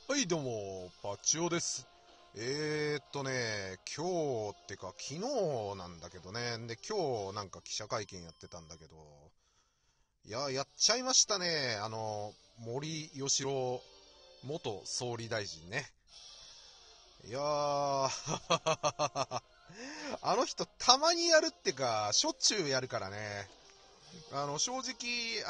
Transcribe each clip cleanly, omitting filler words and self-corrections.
はい、どうも、パチオです。今日ってか昨日なんだけどね。で、今日なんか記者会見やってたんだけど、やっちゃいましたね。森喜朗元総理大臣ね。いやー、あの人たまにやるってか、しょっちゅうやるからね。正直、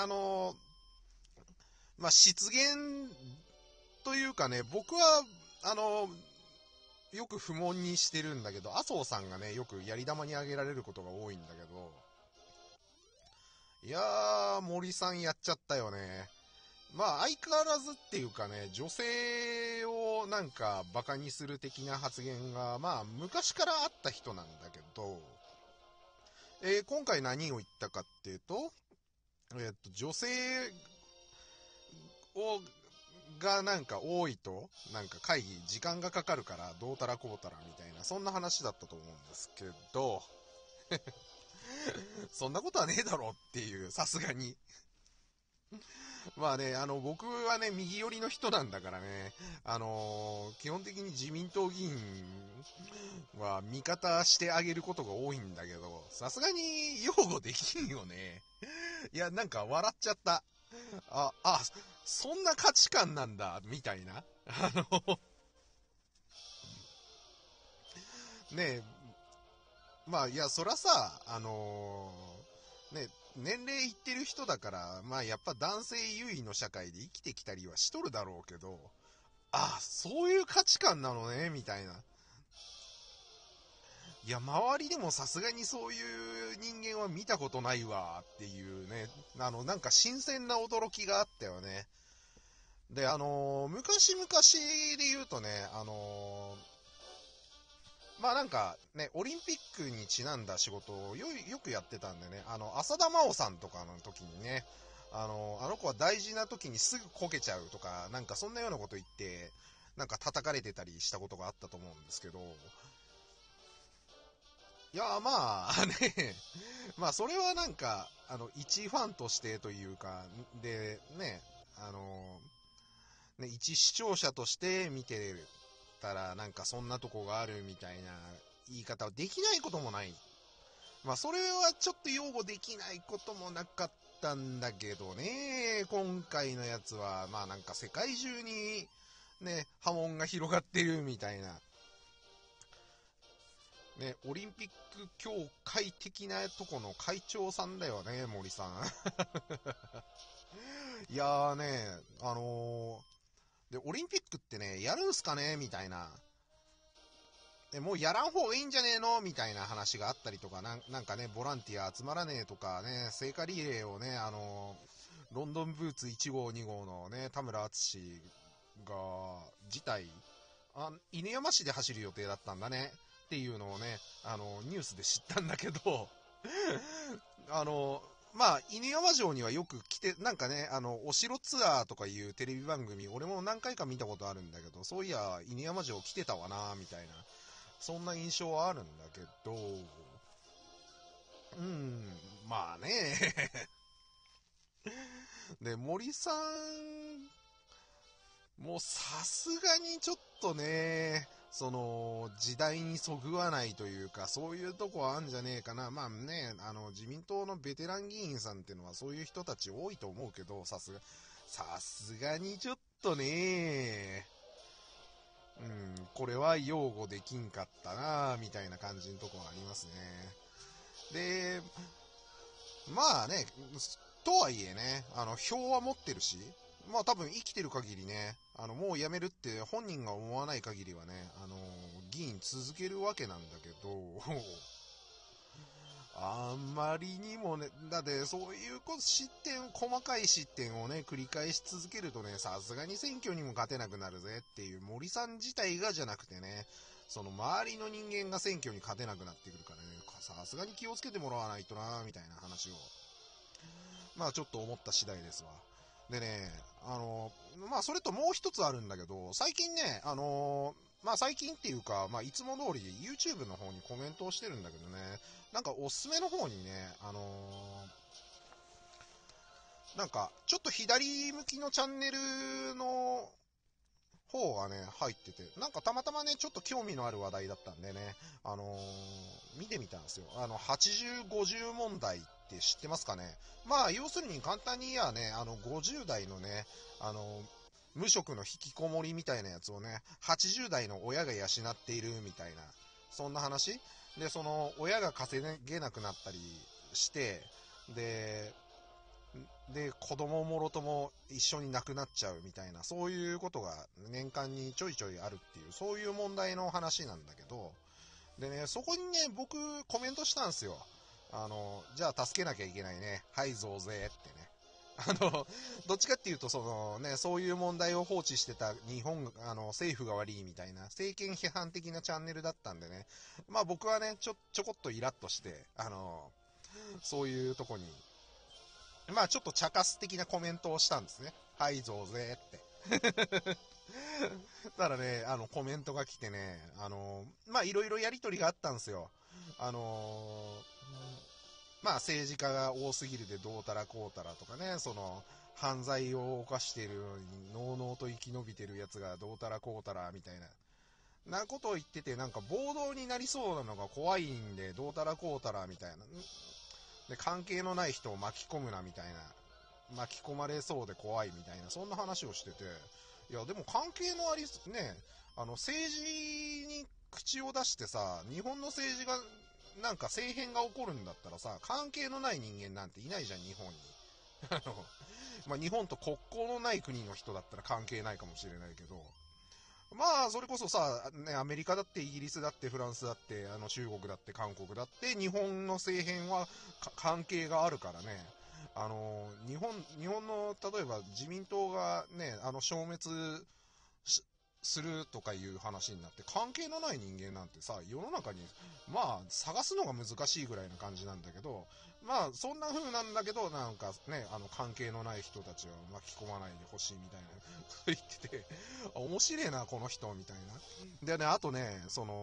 失言というかね、僕は、あの、よく不問にしてるんだけど、麻生さんがね、よくやり玉に挙げられることが多いんだけど、いやー、森さんやっちゃったよね。まあ、相変わらずっていうかね、女性をなんかバカにする的な発言が、まあ、昔からあった人なんだけど、今回何を言ったかっていうと、女性を、がなんか多いと、なんか会議時間がかかるからどうたらこうたらみたいな、そんな話だったと思うんですけど、そんなことはねえだろっていう、さすがに。まあね、僕はね、右寄りの人なんだからね、基本的に自民党議員は味方してあげることが多いんだけど、さすがに擁護できんよね。いや、なんか笑っちゃった。あ、そんな価値観なんだ、みたいな。ねえ、まあ、いや、そらさ、ね、年齢いってる人だから、まあ、やっぱ男性優位の社会で生きてきたりはしとるだろうけど、そういう価値観なのね、みたいな。いや、周りでもさすがにそういう人間は見たことないわ、っていうね、なんか新鮮な驚きがあったよね。で、昔々で言うとね、まあなんかね、オリンピックにちなんだ仕事をよくやってたんでね、浅田真央さんとかの時にね、あの子は大事な時にすぐこけちゃうとか、なんかそんなようなこと言って、なんか叩かれてたりしたことがあったと思うんですけど、いや、まあね、まあそれはなんか、一ファンとしてというか、で、ね、あの、ね、一視聴者として見てたら、なんかそんなとこがあるみたいな言い方はできないこともない。まあそれはちょっと擁護できないこともなかったんだけどね、今回のやつは、まあなんか世界中にね、波紋が広がってるみたいな。ね、オリンピック協会的なとこの会長さんだよね、森さん。いやーね、で、オリンピックってね、やるんすかねみたいな。もうやらん方がいいんじゃねえのみたいな話があったりとかなんかね、ボランティア集まらねえとかね、聖火リレーをね、ロンドンブーツ1号2号のね、田村淳が、自体、犬山市で走る予定だったんだね。っていうのをね、ニュースで知ったんだけど、あの、まあ、犬山城にはよく来て、なんかね、お城ツアーとかいうテレビ番組、俺も何回か見たことあるんだけど、そういや、犬山城来てたわな、みたいな。そんな印象はあるんだけど、まあね。で、森さん、もうさすがにちょっとね、その、時代にそぐわないというか、そういうとこはあんじゃねえかな。まあね、自民党のベテラン議員さんっていうのはそういう人たち多いと思うけど、さすがにちょっとね、これは擁護できんかったなみたいな感じのところありますね。で、まあね、とはいえね、票は持ってるし、まあ多分生きてる限りね、もう辞めるって本人が思わない限りはね、議員続けるわけなんだけど、あんまりにもね、だってそういう細かい失点をね、繰り返し続けるとね、さすがに選挙にも勝てなくなるぜっていう森さん自体がじゃなくてね、その周りの人間が選挙に勝てなくなってくるからね、さすがに気をつけてもらわないとなみたいな話を、まあちょっと思った次第ですわ。でね、まあそれともう一つあるんだけど、最近ね、まあ最近っていうか、まあいつも通り YouTube の方にコメントをしてるんだけどね、なんかおすすめの方にね、なんかちょっと左向きのチャンネルの方方がね、入ってて、なんかたまたまね、ちょっと興味のある話題だったんでね、見てみたんですよ。80、50問題って知ってますかね。まあ、要するに簡単に言えばね、50代のね、無職の引きこもりみたいなやつをね、80代の親が養っているみたいな、そんな話で、その、親が稼げなくなったりして、で、子供もろとも一緒に亡くなっちゃうみたいな、そういうことが年間にちょいちょいあるっていう、そういう問題の話なんだけど、でね、そこにね、僕コメントしたんですよ。じゃあ助けなきゃいけないね。はい増税ってね。どっちかっていうと、そのね、そういう問題を放置してた日本、政府が悪いみたいな、政権批判的なチャンネルだったんでね、まあ僕はね、ちょこっとイラッとして、そういうとこに、まあちょっと茶化す的なコメントをしたんですね。はい増税って。ただね、コメントが来てね、まあいろいろやりとりがあったんですよ。まあ政治家が多すぎるでどうたらこうたらとかね、その、犯罪を犯しているのに、のうのうと生き延びてるやつがどうたらこうたらみたいな、ことを言ってて、なんか暴動になりそうなのが怖いんで、どうたらこうたらみたいな。で、関係のない人を巻き込むなみたいな。巻き込まれそうで怖いみたいな、そんな話をしてて、いや、でも関係のあり、ね、政治に口を出してさ、日本の政治が、なんか政変が起こるんだったらさ、関係のない人間なんていないじゃん、日本に。まあ、日本と国交のない国の人だったら関係ないかもしれないけど、まあ、それこそさ、ね、アメリカだってイギリスだってフランスだって、中国だって韓国だって、日本の政変は関係があるからね、日本の、例えば自民党がね、消滅するとかいう話になって、関係のない人間なんてさ、世の中に、まあ、探すのが難しいぐらいな感じなんだけど、まあ、そんな風なんだけど、なんかね、関係のない人たちを巻き込まないでほしいみたいな、言ってて、面白いな、この人、みたいな。でね、あとね、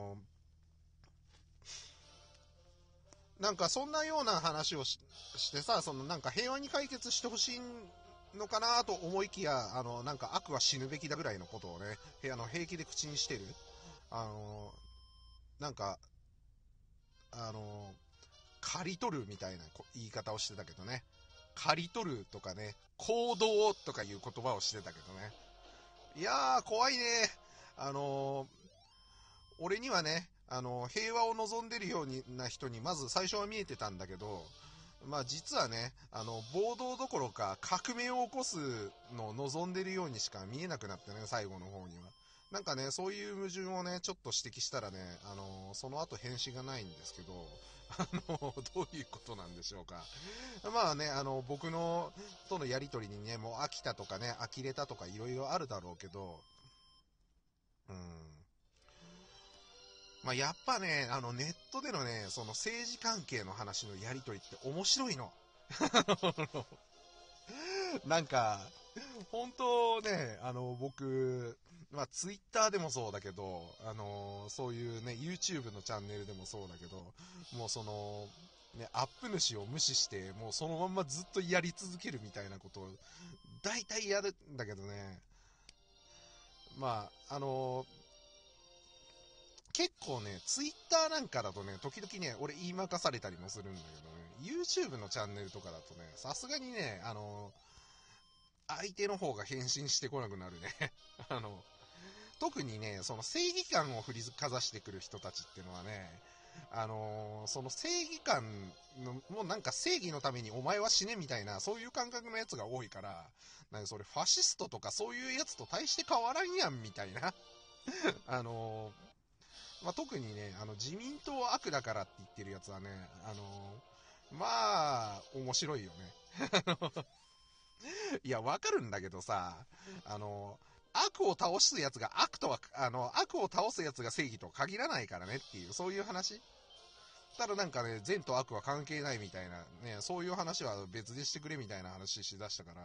なんかそんなような話をしてさ、そのなんか平和に解決してほしいのかなと思いきや、なんか悪は死ぬべきだぐらいのことをね、平気で口にしてる。あの、なんか、あの、刈り取るみたいな言い方をしてたけどね。刈り取るとかね、行動とかいう言葉をしてたけどね。いやー、怖いね。あの俺にはね、平和を望んでるような人にまず最初は見えてたんだけど、まあ実はね、暴動どころか革命を起こすのを望んでるようにしか見えなくなってね、最後の方には。なんかね、そういう矛盾をね、ちょっと指摘したらね、その後返信がないんですけど、どういうことなんでしょうか。まあね、僕の、とのやりとりにね、もう飽きたとかね、呆れたとかいろいろあるだろうけど、うん。まあ、やっぱね、ネットでのね、その政治関係の話のやりとりって面白いの。なんか、本当ね、僕、まあ、ツイッターでもそうだけど、そういうね、YouTube のチャンネルでもそうだけど、もうその、ね、アップ主を無視して、もうそのまんまずっとやり続けるみたいなことを、大体やるんだけどね、まあ、結構ね、ツイッターなんかだとね、時々ね、俺言いまかされたりもするんだけどね、YouTube のチャンネルとかだとね、さすがにね、相手の方が返信してこなくなるね。あの、特にね、その正義感を振りかざしてくる人たちっていうのはね、その正義感の、もうなんか正義のためにお前は死ねみたいな、そういう感覚のやつが多いから、なんかそれファシストとかそういうやつと大して変わらんやんみたいな。あのまあ、特にね、自民党は悪だからって言ってるやつはね、まあ、面白いよね。いや、わかるんだけどさ、悪を倒すやつが悪とは、悪を倒すやつが正義とは限らないからねっていう、そういう話。ただなんかね、善と悪は関係ないみたいな、ね、そういう話は別でしてくれみたいな話しだしたから、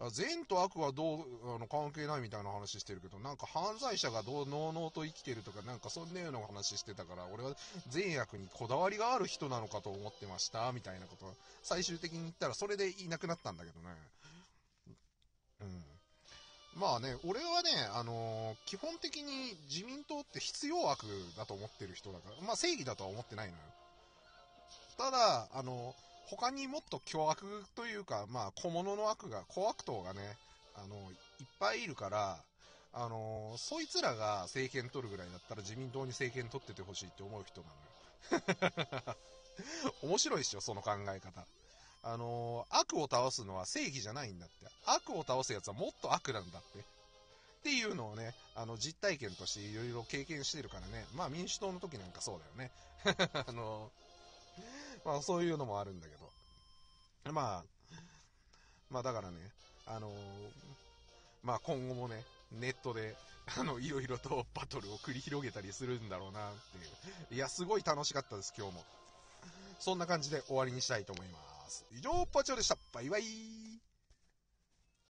善と悪はどう、関係ないみたいな話してるけど、なんか犯罪者がどう、のうのうと生きてるとか、なんかそんなような話してたから、俺は善悪にこだわりがある人なのかと思ってました、みたいなことを最終的に言ったら、それでいなくなったんだけどね。うん。 まあね、俺はね、基本的に自民党って必要悪だと思ってる人だから、まあ正義だとは思ってないのよ。ただ、他にもっと巨悪というか、まあ小物の悪が、小悪党がね、いっぱいいるから、そいつらが政権取るぐらいだったら自民党に政権取っててほしいって思う人なのよ。面白いっしょ、その考え方。悪を倒すのは正義じゃないんだって。悪を倒すやつはもっと悪なんだって。っていうのをね、実体験としていろいろ経験してるからね。まあ民主党の時なんかそうだよね。まあそういうのもあるんだけど。まあだからね、まあ今後もね、ネットで、いろいろとバトルを繰り広げたりするんだろうなっていう。いや、すごい楽しかったです、今日も。そんな感じで終わりにしたいと思います。以上、ポチョでした。バイバイ。